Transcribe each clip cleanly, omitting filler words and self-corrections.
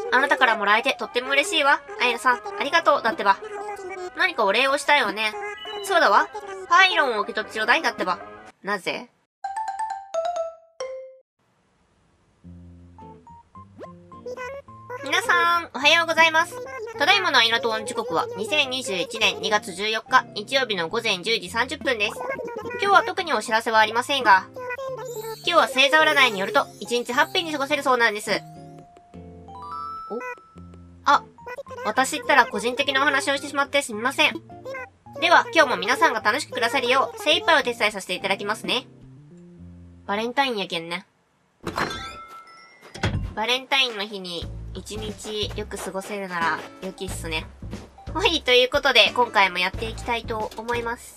あなたからもらえてとっても嬉しいわ。アイナさん、ありがとう、だってば。何かお礼をしたいよね。そうだわ。パイロンを受け取ってちょうだい、だってば。なぜ？皆さん、おはようございます。ただいまのアイナトーン時刻は2021年2月14日日曜日の午前10時30分です。今日は特にお知らせはありませんが、今日は星座占いによると1日ハッピーに過ごせるそうなんです。私ったら個人的なお話をしてしまってすみません。では、今日も皆さんが楽しく暮らせるよう精一杯お手伝いさせていただきますね。バレンタインやけんね。バレンタインの日に一日よく過ごせるなら良きっすね。はい、ということで今回もやっていきたいと思います。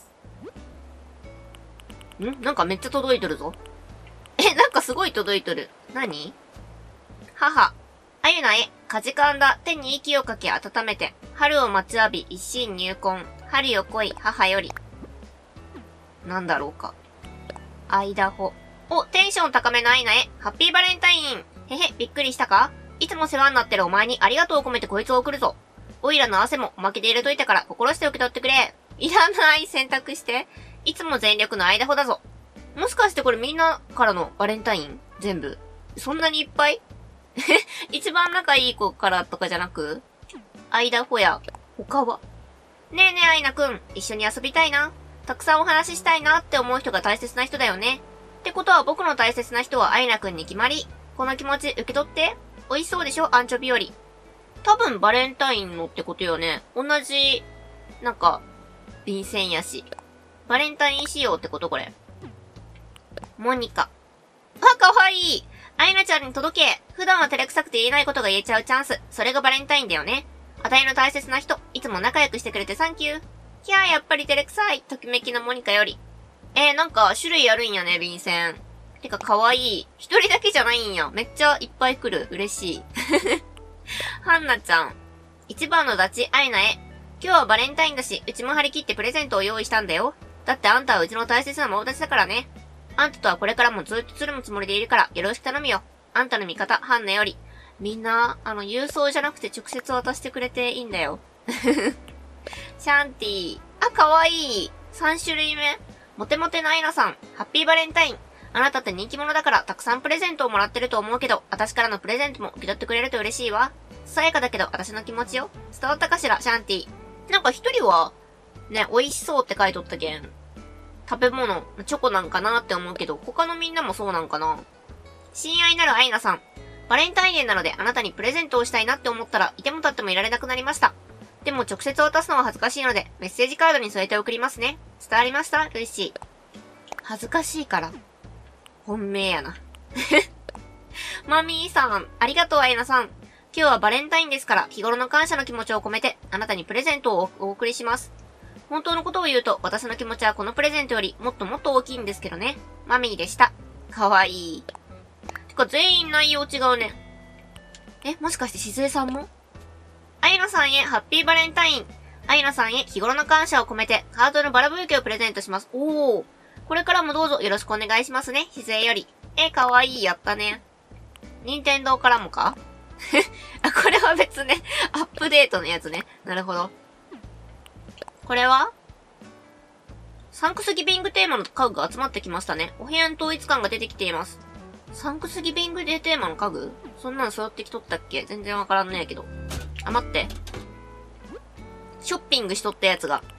なんかめっちゃ届いとるぞ。なんかすごい届いとる。何？母。あゆなへ、かじかんだ、手に息をかけ温めて、春を待ちわび、一心入魂、春よ来い、母より。なんだろうか。アイダホ。テンション高めのアイナへ、ハッピーバレンタイン。へへ、びっくりしたか？いつも世話になってるお前にありがとうを込めてこいつを送るぞ。おいらの汗もおまけで入れといたから心して受け取ってくれ。いらない選択して。いつも全力のアイダホだぞ。もしかしてこれみんなからのバレンタイン？全部。そんなにいっぱい？一番仲いい子からとかじゃなく、アイダホや、他は？ねえねえアイナくん、一緒に遊びたいな。たくさんお話ししたいなって思う人が大切な人だよね。ってことは僕の大切な人はアイナくんに決まり。この気持ち受け取って。美味しそうでしょ？アンチョビより。多分バレンタインのってことよね。同じ、なんか、便箋やし。バレンタイン仕様ってことこれ。モニカ。かわいい。アイナちゃんに届け。普段は照れくさくて言えないことが言えちゃうチャンス。それがバレンタインだよね。あたいの大切な人、いつも仲良くしてくれてサンキュー。キャー、やっぱり照れくさい。ときめきのモニカより。なんか種類あるんやね、便箋。てかかわいい。一人だけじゃないんや。めっちゃいっぱい来る。嬉しい。ハンナちゃん。一番のダチ、アイナへ。今日はバレンタインだし、うちも張り切ってプレゼントを用意したんだよ。だってあんたはうちの大切な友達だからね。あんたとはこれからもずっとつるむつもりでいるからよろしく頼むよ。あんたの味方、ハンナより。みんな、郵送じゃなくて直接渡してくれていいんだよ。シャンティー。かわいい。3種類目。モテモテのアイナさん。ハッピーバレンタイン。あなたって人気者だからたくさんプレゼントをもらってると思うけど、私からのプレゼントも受け取ってくれると嬉しいわ。さやかだけど私の気持ちよ。伝わったかしら、シャンティー。なんか一人は、ね、美味しそうって書いとったけん。食べ物、チョコなんかなって思うけど、他のみんなもそうなんかな。親愛なるアイナさん。バレンタインデーなのであなたにプレゼントをしたいなって思ったらいても立ってもいられなくなりました。でも直接渡すのは恥ずかしいのでメッセージカードに添えて送りますね。伝わりました？ルイシー。恥ずかしいから。本命やな。マミーさん、ありがとうアイナさん。今日はバレンタインですから日頃の感謝の気持ちを込めてあなたにプレゼントをお送りします。本当のことを言うと私の気持ちはこのプレゼントよりもっともっと大きいんですけどね。マミーでした。かわいい。てか全員内容違うね。もしかしてしずえさんも？アイナさんへハッピーバレンタイン。アイナさんへ日頃の感謝を込めてハートのバラブーケをプレゼントします。これからもどうぞよろしくお願いしますね。しずえより。かわいい。やったね。任天堂からもか？これは別ね。アップデートのやつね。なるほど。これはサンクスギビングテーマの家具が集まってきましたね。お部屋に統一感が出てきています。サンクスギビングデーテーマの家具？そんなの揃ってきとったっけ？全然わからんねえけど。待って。ショッピングしとったやつが。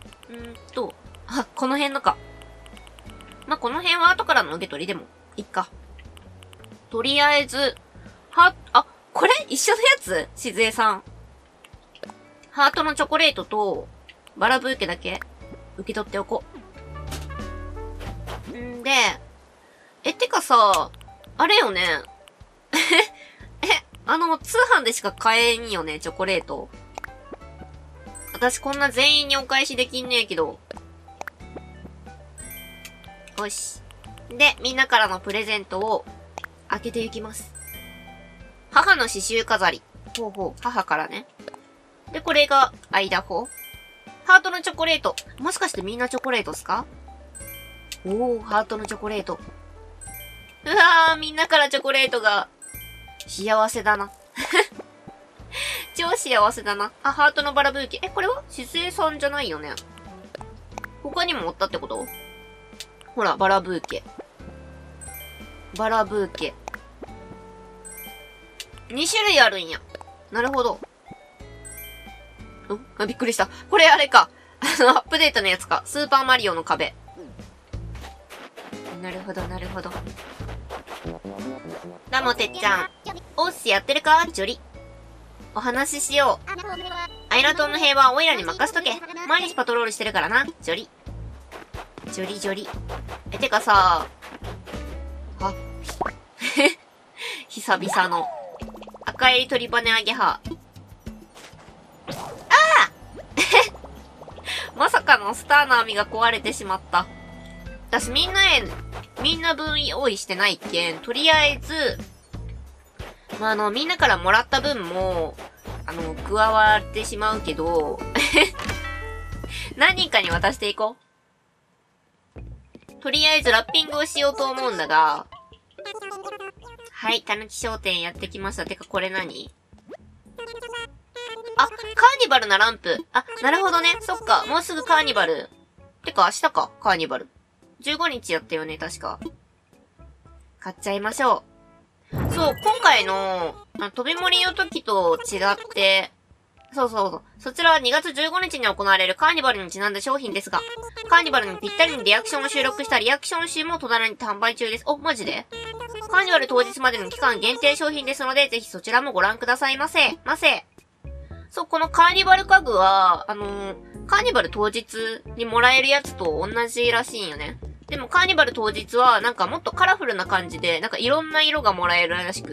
この辺のか。この辺は後からの受け取りでも、いっか。とりあえず、これ一緒のやつ？しずえさん。ハートのチョコレートと、バラブーケだけ、受け取っておこう。てかさ、あれよね。通販でしか買えんよね、チョコレート。私こんな全員にお返しできんねえけど。よし。で、みんなからのプレゼントを開けていきます。母の刺繍飾り。母からね。で、これがアイダホ。ハートのチョコレート。もしかしてみんなチョコレートっすか？ハートのチョコレート。うわー、みんなからチョコレートが、幸せだな。 超幸せだな。あ、ハートのバラブーケ。これは静江さんじゃないよね。他にもおったってこと？ほら、バラブーケ。バラブーケ。2種類あるんや。なるほど。びっくりした。これあれか。アップデートのやつか。スーパーマリオの壁。なるほど、なるほど。ラモてっちゃん。おっしやってるかジョリ。お話ししよう。アイラ島の平和はオイラに任せとけ。毎日パトロールしてるからな。ジョリ。ジョリジョリ。てかさ、久々の。赤襟鳥羽アゲハ。まさかのスターの網が壊れてしまった。私みんな分用意してないっけん。とりあえず、みんなからもらった分も、加わってしまうけど、何人かに渡していこう。とりあえずラッピングをしようと思うんだが、はい、たぬき商店やってきました。てかこれ何？カーニバルなランプ。なるほどね。そっか。もうすぐカーニバル。てか明日か、カーニバル。15日やったよね、確か。買っちゃいましょう。そう、今回の、飛び盛りの時と違って、そう。そちらは2月15日に行われるカーニバルにちなんだ商品ですが、カーニバルにぴったりにリアクションを収録したリアクション集も戸棚に販売中です。マジで？カーニバル当日までの期間限定商品ですので、ぜひそちらもご覧くださいませ。そう、このカーニバル家具は、カーニバル当日にもらえるやつと同じらしいんよね。でもカーニバル当日は、なんかもっとカラフルな感じで、なんかいろんな色がもらえるらしくって、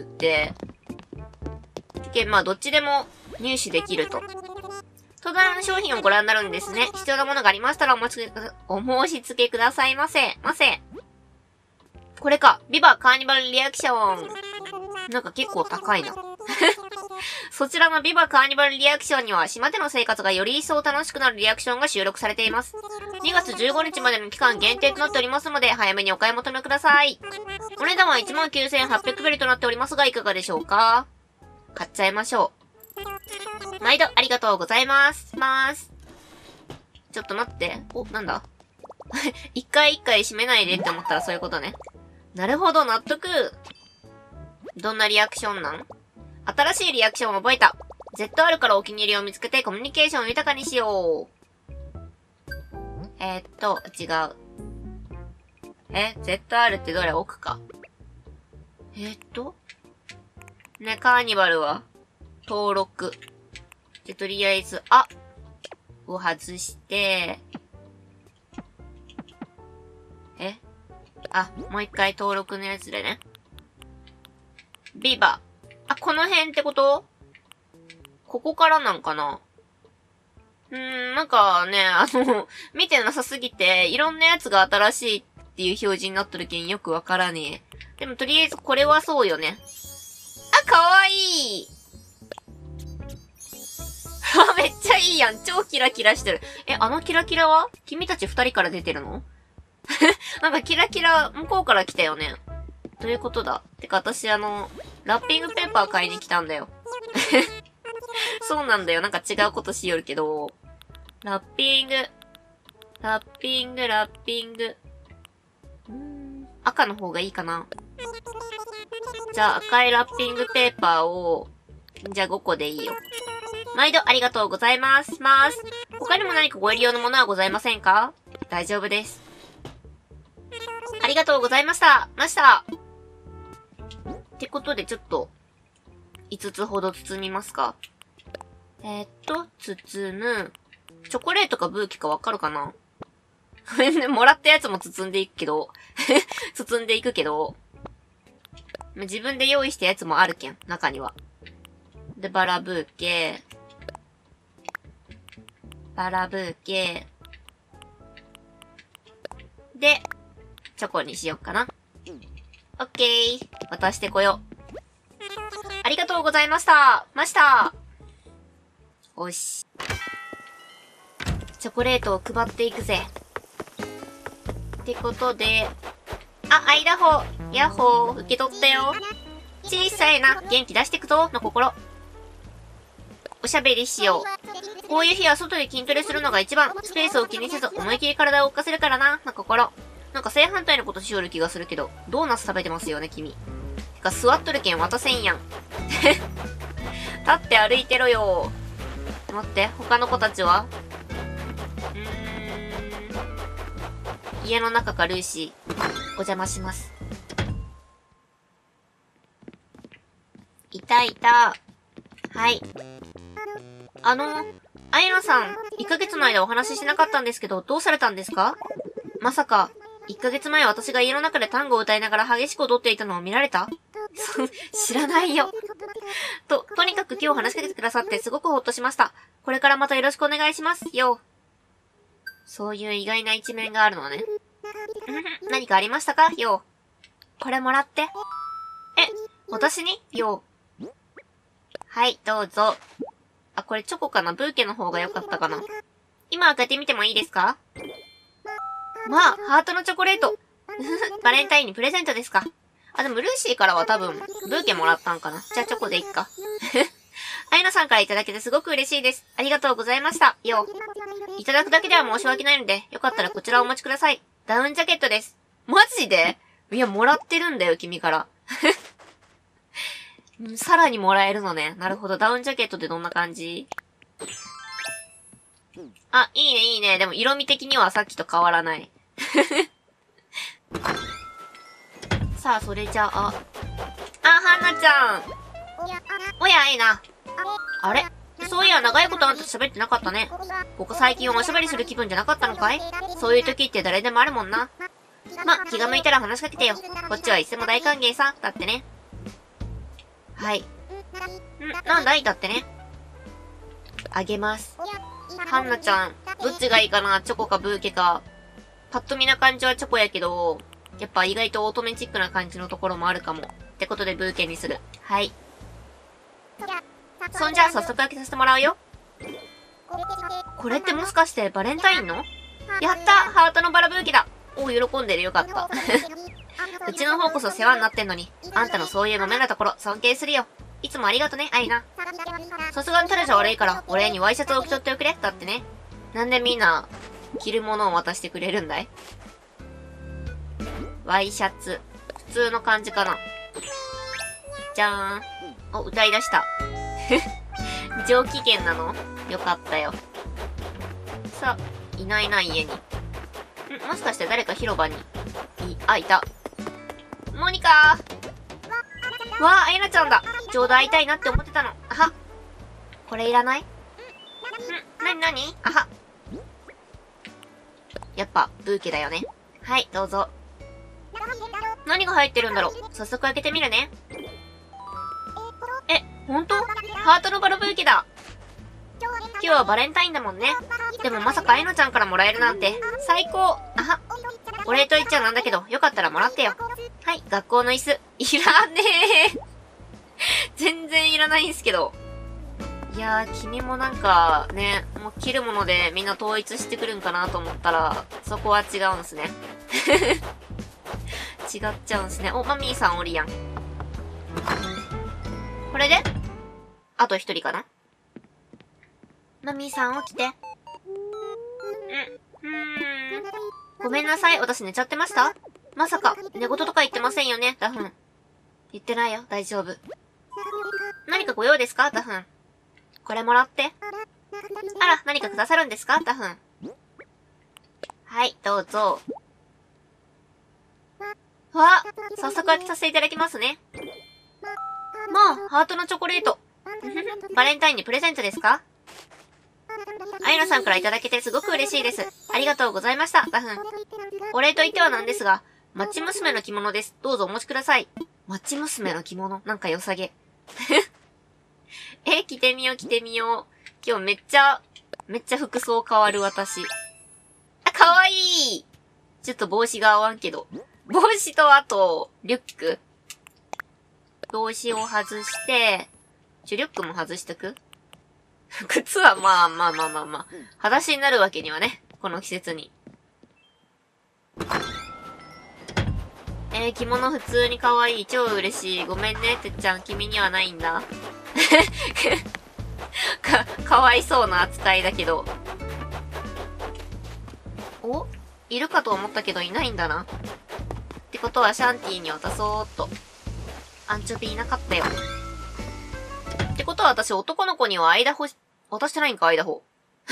どっちでも入手できると。戸棚の商品をご覧になるんですね。必要なものがありましたらお申し付けくださいませ。これか。ビバカーニバルリアクション。なんか結構高いな。そちらのビバカーニバルリアクションには島での生活がより一層楽しくなるリアクションが収録されています。2月15日までの期間限定となっておりますので、早めにお買い求めください。お値段は 19,800 ベルとなっておりますが、いかがでしょうか？買っちゃいましょう。毎度ありがとうございます。ちょっと待って。なんだ一回一回閉めないでって思ったらそういうことね。なるほど、納得。どんなリアクションなん？新しいリアクションを覚えた。ZR からお気に入りを見つけてコミュニケーションを豊かにしよう。違う。ZR ってどれ？奥か。ね、カーニバルは、登録。で、とりあえず、を外して、もう一回登録のやつでね。ビバ。この辺ってこと？ここからなんかな？なんかね、見てなさすぎて、いろんなやつが新しいっていう表示になっとるけんよくわからねえ。でもとりあえずこれはそうよね。かわいいめっちゃいいやん。超キラキラしてる。あのキラキラは君たち2人から出てるのなんかキラキラ向こうから来たよね。どういうことだ？てか私ラッピングペーパー買いに来たんだよ。そうなんだよ。なんか違うことしよるけど。ラッピング。赤の方がいいかな。じゃあ赤いラッピングペーパーを、じゃあ5個でいいよ。毎度ありがとうございます。他にも何かご入り用のものはございませんか？大丈夫です。ありがとうございました。ってことでちょっと、5つほど包みますか。包む。チョコレートかブーケかわかるかな？もらったやつも包んでいくけど、自分で用意したやつもあるけん、中には。で、バラブーケ。で、チョコにしよっかな。オッケー。渡してこよう。ありがとうございました。おし。チョコレートを配っていくぜ。ってことで、アイダホー、ヤッホー、受け取ったよ。小さいな、元気出してくぞ、の心。 おしゃべりしよう。こういう日は外で筋トレするのが一番。スペースを気にせず思い切り体を動かせるからな、心。なんか正反対のことしよる気がするけど、ドーナツ食べてますよね、君。てか、座っとるけん渡せんやん。立って歩いてろよ。待って、他の子たちは家の中かルーシー。お邪魔します。いたいた。はい。アイナさん、1ヶ月の間お話ししなかったんですけど、どうされたんですか？まさか、1ヶ月前私が家の中で単語を歌いながら激しく踊っていたのを見られた？知らないよ。とにかく今日話しかけてくださってすごくほっとしました。これからまたよろしくお願いしますよ。そういう意外な一面があるのね。何かありましたかよ。これもらって。私によ。はい、どうぞ。あ、これチョコかな？ブーケの方が良かったかな？今開けてみてもいいですか？まあ、ハートのチョコレート。バレンタインにプレゼントですか？あ、でもルーシーからは多分、ブーケもらったんかな。じゃあチョコでいっか。アイナさんからいただけてすごく嬉しいです。ありがとうございました。よ。いただくだけでは申し訳ないので、よかったらこちらをお持ちください。ダウンジャケットです。マジで？いや、もらってるんだよ、君から。さらにもらえるのね。なるほど。ダウンジャケットってどんな感じ？あ、いいね、いいね。でも色味的にはさっきと変わらない。さあ、それじゃあ。ハンナちゃん。おや、ええな。あれ？そういや、長いことあんたと喋ってなかったね。ここ最近はおしゃべりする気分じゃなかったのかい？そういう時って誰でもあるもんな。ま、気が向いたら話しかけてよ。こっちはいつも大歓迎さ。だってね。はい。なんだい？だってね。あげます。ハンナちゃん、どっちがいいかな？チョコかブーケか。パッと見な感じはチョコやけど、やっぱ意外とオートメチックな感じのところもあるかも。ってことでブーケにする。はい。そんじゃあ早速開けさせてもらうよ。これってもしかしてバレンタインの？やった！ハートのバラブーケだ！おう、喜んでる、よかった。うちの方こそ世話になってんのに、あんたのそういう豆なところ尊敬するよ。いつもありがとね、アイナ。さすがにタレじゃ悪いから、お礼にワイシャツを着とっておくれ。だってね。なんでみんな、着るものを渡してくれるんだい？ワイシャツ。普通の感じかな。じゃーん。お、歌い出した。上機嫌なの？よかったよ。さあ、いないな、家に。もしかして誰か広場に。いた。モニカー！わあ、アイナちゃんだ。ちょうど会いたいなって思ってたの。あは。これいらない？なに？あは。やっぱ、ブーケだよね。はい、どうぞ。何が入ってるんだろう？早速開けてみるね。ほんと？ハートのバラブーケだ。今日はバレンタインだもんね。でもまさかアイナちゃんからもらえるなんて、最高。あは。お礼と言っちゃなんだけど、よかったらもらってよ。はい、学校の椅子。いらねえ。全然いらないんすけど。いやー、君もなんか、ね、もう着るものでみんな統一してくるんかなと思ったら、そこは違うんすね。違っちゃうんすね。お、マミーさんおりやん。これであと一人かな？マミーさん起きて。ごめんなさい、私寝ちゃってました？まさか、寝言とか言ってませんよね、ダフン。言ってないよ、大丈夫。何かご用ですか、ダフン。これもらって。あら、何かくださるんですか、ダフン。はい、どうぞ。わ、早速開けさせていただきますね。もう、ハートのチョコレート。バレンタインにプレゼントですか？アイナさんからいただけてすごく嬉しいです。ありがとうございました、ダフン。お礼と言ってはなんですが、マッチ娘の着物です。どうぞお持ちください。マッチ娘の着物？なんか良さげ。着てみよう、着てみよう。今日めっちゃ服装変わる私。あ、かわいい！ちょっと帽子が合わんけど。帽子とあと、リュック。帽子を外して、リュックも外しとく？靴はまあ。裸足になるわけにはね。この季節に。着物普通に可愛い。超嬉しい。ごめんね、てっちゃん。君にはないんだ。 かわいそうな扱いだけど。お？いるかと思ったけどいないんだな。ってことはシャンティに渡そうっと。アンチョビいなかったよ。ってことは私男の子には渡してないんか、間穂。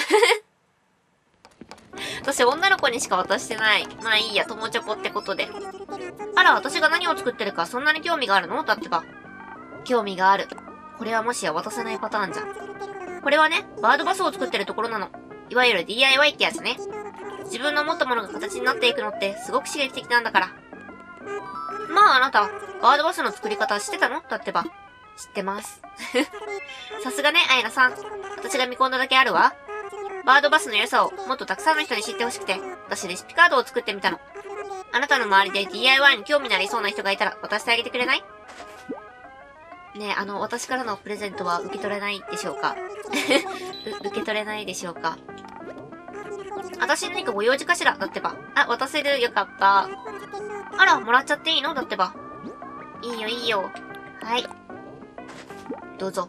私女の子にしか渡してない。まあいいや、友チョコってことで。あら、私が何を作ってるかそんなに興味があるの？だってば。興味がある。これはもしや渡せないパターンじゃん。これはね、バードバスを作ってるところなの。いわゆる DIY ってやつね。自分の持ったものが形になっていくのってすごく刺激的なんだから。まああなた、バードバスの作り方知ってたの？だってば。知ってます。さすがね、アイナさん。私が見込んだだけあるわ。バードバスの良さをもっとたくさんの人に知ってほしくて、私レシピカードを作ってみたの。あなたの周りで DIY に興味のありそうな人がいたら渡してあげてくれない？ねえ、私からのプレゼントは受け取れないでしょうか？受け取れないでしょうか？私に何かご用事かしら？だってば。あ、渡せる。よかった。あら、もらっちゃっていいの？だってば。いいよ、いいよ。はい。どうぞ。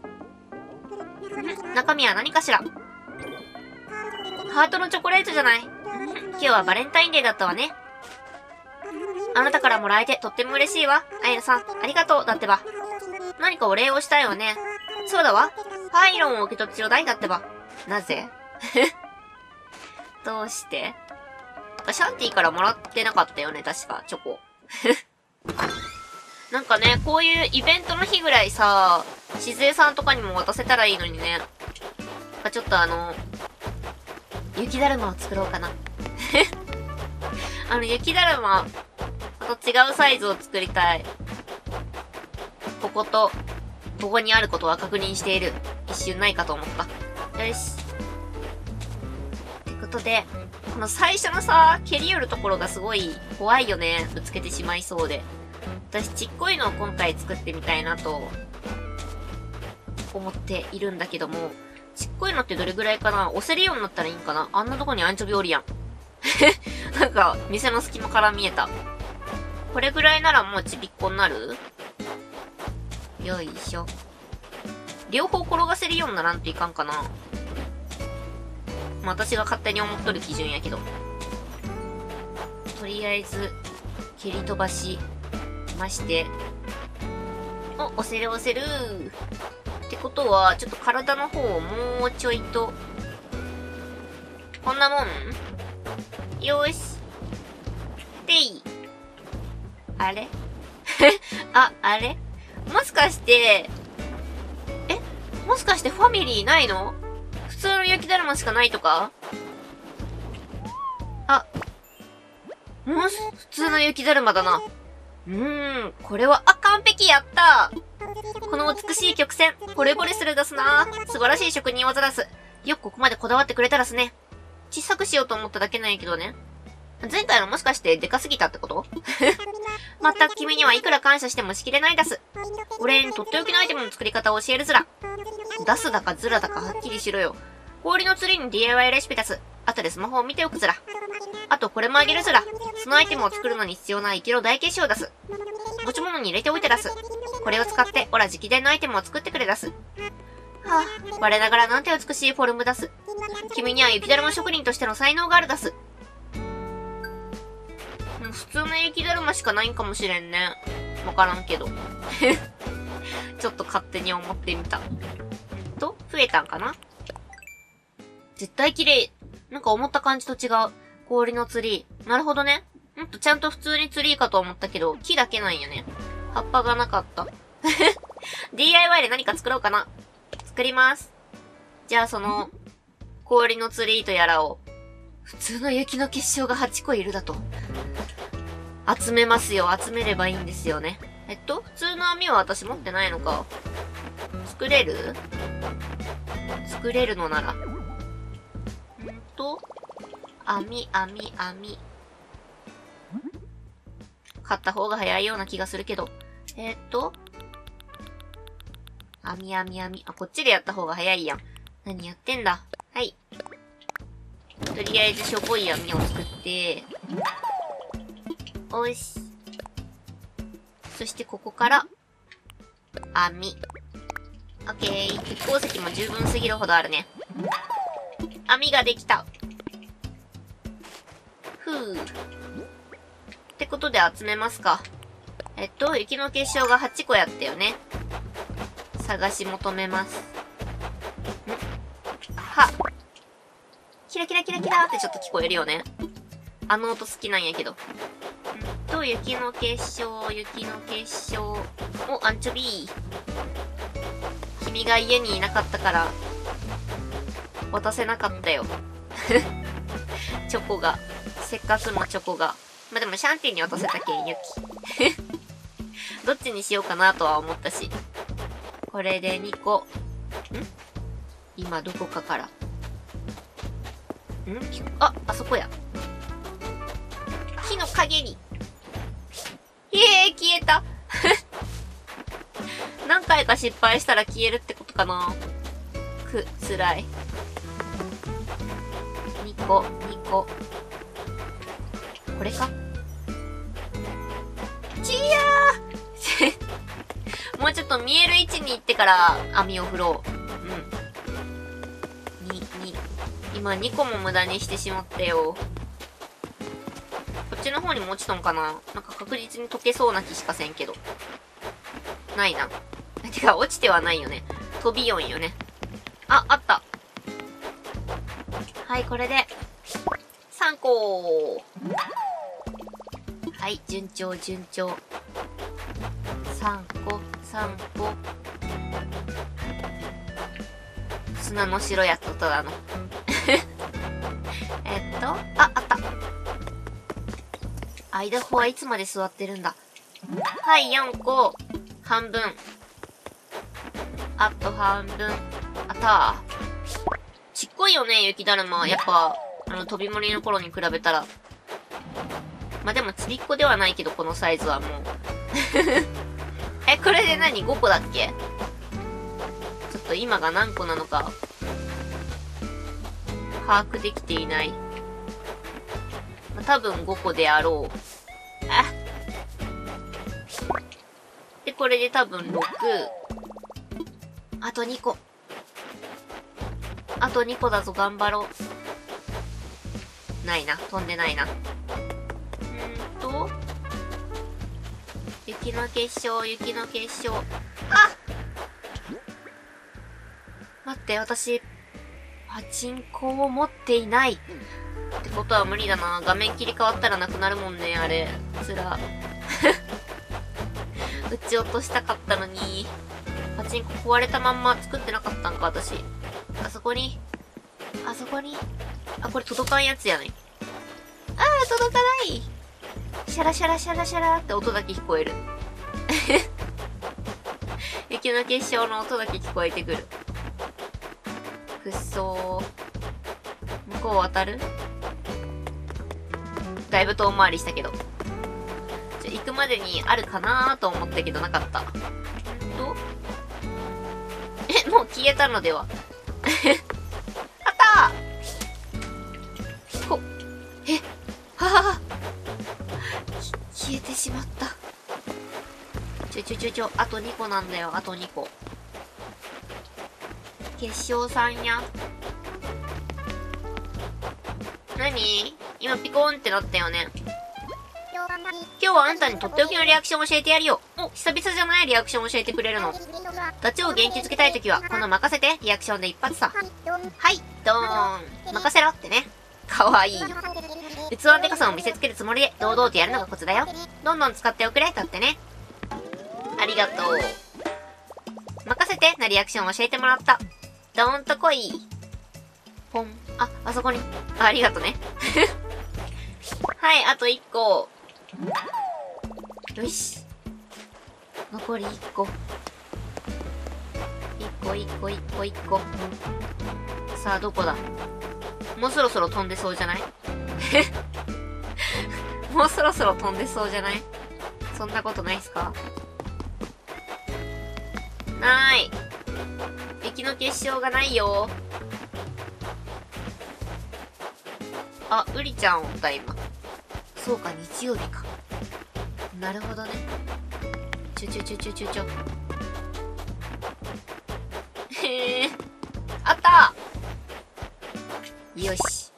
中身は何かしら？ハートのチョコレートじゃない。今日はバレンタインデーだったわね。あなたからもらえてとっても嬉しいわ。アイナさん、ありがとう。だってば。何かお礼をしたいわね。そうだわ。パイロンを受け取ってちょうだい。だってば。なぜ？どうして？シャンティからもらってなかったよね、確か、チョコ。なんかね、こういうイベントの日ぐらいさ、しずえさんとかにも渡せたらいいのにね。ちょっと雪だるまを作ろうかな。雪だるま、また違うサイズを作りたい。ここにあることは確認している。一瞬ないかと思った。よし。ってことで、この最初のさ、蹴り寄るところがすごい怖いよね。ぶつけてしまいそうで。私ちっこいのを今回作ってみたいなと、思っているんだけども、ちっこいのってどれぐらいかな？押せるようになったらいいんかな？あんなとこにアンチョビおるやん。なんか、店の隙間から見えた。これぐらいならもうちびっこになる？よいしょ。両方転がせるようにならんといかんかな。まあ、私が勝手に思っとる基準やけど。とりあえず、蹴り飛ばしまして。お、押せる押せる。ってことは、ちょっと体の方をもうちょいと。こんなもん？よーし。でいい。あれあれもしかして、もしかしてファミリーないの？普通の雪だるましかないとか？普通の雪だるまだな。これは、完璧やったこの美しい曲線、惚れ惚れするだすな。素晴らしい職人技だす。よくここまでこだわってくれたらすね。小さくしようと思っただけなんやけどね。前回のもしかしてでかすぎたってこと？まったく君にはいくら感謝してもしきれないだす。俺にとっておきのアイテムの作り方を教えるずら。出すだかずらだかはっきりしろよ。氷のツリーに DIY レシピ出す。後でスマホを見ておくずら。あとこれもあげるずら。そのアイテムを作るのに必要な生きろ大結晶を出す。持ち物に入れておいて出す。これを使って、オラ直伝のアイテムを作ってくれ出す。はぁ、我ながらなんて美しいフォルム出す。君には雪だるま職人としての才能がある出す。普通の雪だるましかないんかもしれんね。わからんけど。ちょっと勝手に思ってみた。増えたんかな？絶対綺麗。なんか思った感じと違う。氷のツリー。なるほどね。ちゃんと普通にツリーかと思ったけど、木だけなんやね。葉っぱがなかった。DIY で何か作ろうかな。作ります。じゃあ氷のツリーとやらを、普通の雪の結晶が8個いるだと。集めますよ。集めればいいんですよね。普通の網は私持ってないのか。作れるのなら。網。買った方が早いような気がするけど。網。こっちでやった方が早いやん。何やってんだ。はい。とりあえずしょぼい網を作って、おいし。そしてここから、網。オッケー。鉄鉱石も十分すぎるほどあるね。網ができた。ふう。ってことで集めますか。雪の結晶が8個やったよね。探し求めます。は。キラキラキラキラってちょっと聞こえるよね。あの音好きなんやけど。雪の結晶、雪の結晶。お、アンチョビー。君が家にいなかったから、渡せなかったよ。チョコが。せっかくのチョコが。まあ、でもシャンティに渡せたけん、雪。どっちにしようかなとは思ったし。これで2個。今どこかから。あそこや。木の陰に。消えた。何回か失敗したら消えるってことかな。辛い。2個。これかちやーもうちょっと見える位置に行ってから網を振ろう。今2個も無駄にしてしまったよ。こっちの方にも落ちとんかな。なんか確実に溶けそうな気しかせんけど。ないな。てか、落ちてはないよね。飛び音よね。あった。はい、これで、3個。はい、順調。3個。砂の城やっとっただの。あった。アイダホはいつまで座ってるんだ。はい、4個。半分。あと半分。あったちっこいよね、雪だるま。やっぱ、飛び森の頃に比べたら。まあ、でもちびっこではないけど、このサイズはもう。これで何 ?5 個だっけ？ちょっと今が何個なのか、把握できていない。まあ、多分5個であろう。で、これで多分6。あと2個。あと2個だぞ、頑張ろう。ないな、飛んでないな。雪の結晶。待って、私、パチンコを持っていない。ってことは無理だな。画面切り替わったらなくなるもんね、あれ。つら。撃ち落としたかったのに。パチンコ壊れたまんま作ってなかったんか、私。あそこに。これ届かんやつやねん。届かない。シャラシャラって音だけ聞こえる。雪の結晶の音だけ聞こえてくる。くっそー。向こう渡る？だいぶ遠回りしたけど。行くまでにあるかなーと思ったけどなかった。もう消えたのでは。あったー！消えてしまった。あと2個なんだよ、あと2個。結晶さんや。何？今ピコーンってなったよね。今日はあんたにとっておきのリアクションを教えてやるよ。久々じゃないリアクションを教えてくれるの。ダチョウを元気づけたいときは、この任せてリアクションで一発さ。はい、ドーン。任せろってね。かわいい。器のデカさを見せつけるつもりで、堂々とやるのがコツだよ。どんどん使っておくれ、だってね。ありがとう。任せてなリアクションを教えてもらった。どーんと来い。ポン。あそこに。ありがとね。はい、あと1個。よし。残り1個。1個。さあ、どこだ？もうそろそろ飛んでそうじゃない？もうそろそろ飛んでそうじゃない？そんなことないっすか？ない。雪の結晶がないよ。ウリちゃんおった今。そうか、日曜日か。なるほどね。 よし。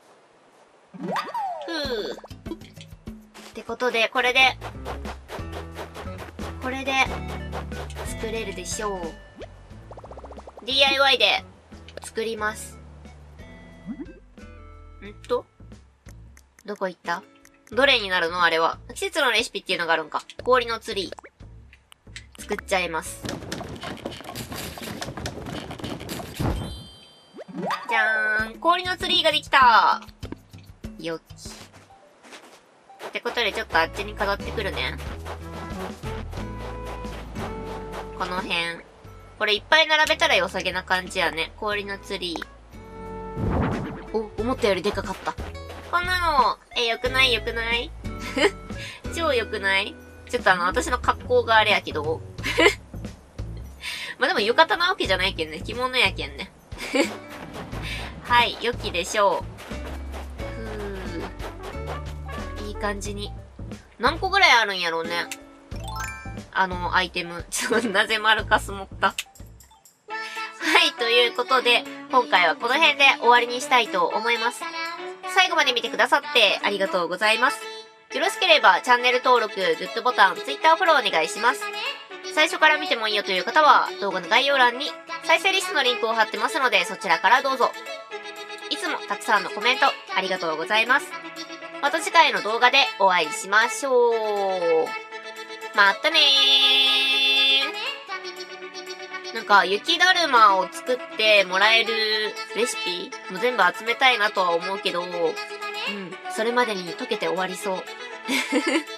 ってことで、これで作れるでしょう。DIY で作ります。どこ行った？どれになるのあれは。季節のレシピっていうのがあるんか。氷のツリー。作っちゃいます。じゃーん。氷のツリーができた。よっき。ってことでちょっとあっちに飾ってくるね。この辺。これいっぱい並べたら良さげな感じやね。氷のツリー。お、思ったよりでかかった。こんなの、よくないよくない超よくない？ちょっと私の格好があれやけど。まあ、でも浴衣なわけじゃないけんね。着物やけんね。はい、良きでしょう。いい感じに。何個ぐらいあるんやろうね。アイテム。なぜマルカス持った？はい、ということで、今回はこの辺で終わりにしたいと思います。最後まで見てくださってありがとうございます。よろしければチャンネル登録、グッドボタン、Twitter フォローお願いします。最初から見てもいいよという方は動画の概要欄に再生リストのリンクを貼ってますのでそちらからどうぞ。いつもたくさんのコメントありがとうございます。また次回の動画でお会いしましょう。またねー。なんか雪だるまを作ってもらえるレシピも全部集めたいなとは思うけど、それまでに溶けて終わりそう。